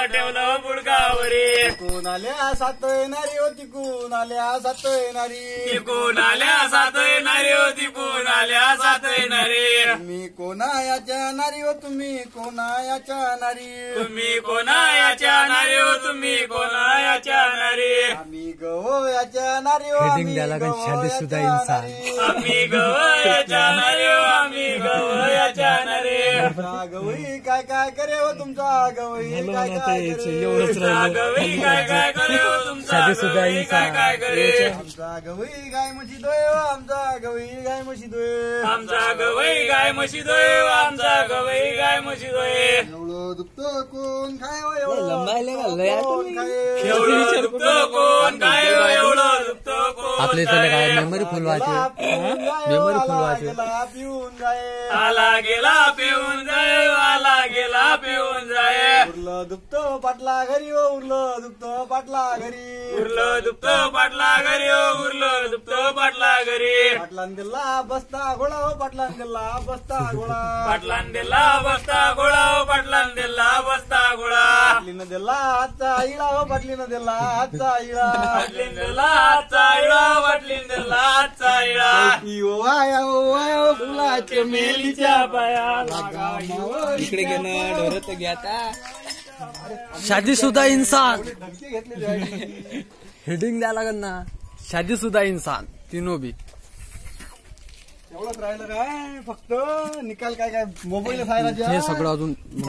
ठेवलं बुडकावरी कोणाल्या सात येणारी होती कोणाल्या सात येणारी कोणाल्या सात येणारी होती कोणाल्या सात येणारी तुम्ही कोणायाच्या नारी हो तुम्ही कोणायाच्या नारी तुम्ही कोणायाच्या नारी हो तुम्ही कोणायाच्या नारी आम्ही गवयाच्या नारी हो हेडिंग द्यायला लागेल शादीशुदा इंसान आम्ही गवयाच्या नारी हो आम्ही गवयाच्या नारी तुमचा गवई काय काय करे हो तुमचा गवई काय काय करे एवढंच राहिलं गवई काय काय करे हो तुमचा शादीशुदा गवई काय काय करे आमचा गवई गाय म्हशी दोय हो आमचा गवई गाय म्हशी दोय आमचा गवई गाय म्हशी दोय आमचा गवई गाय म्हशी दोय एवढं दुखतं कोण काय हो लंबायला कोण काय एवढं दुखतं कोण काय हो, एवढं दुखतं कोण आपल्या इथं काय मेमरी फुल वाचू मेमरी फुल वाचू गेला पिऊन जाय आला गेला पिऊन जाय आला गेला पिऊन जाय उरलं दुखतं पाटला घरी हो उरलं दुखतं पाटला घरी उरलं दुखतं पाटला घरी हो उरलं दुखतं पाटला घरी पाटलान दिला बसता घोडा हो पाटलान दिला बसता घोडा पाटलान दिला बसता घोडा हो पाटलान दिला बसता घोडा पाटलीनं दिला आजचा इळा हो पाटलीनं दिला आजचा इळा पाटलीन दिला आजचा इळा पाटलीन दिला आजचा इळा वाया वाया फुलाच्या मेलीच्या पाया इकडे घेणं ढोरत घ्या शादीशुदा इंसान धमकी घेतली हेडिंग द्यायला लागेल ना शादीशुदा इंसान तीनो बी एवढंच राहिलं काय फक्त निकाल काय काय मोबाईल हे सगळं अजून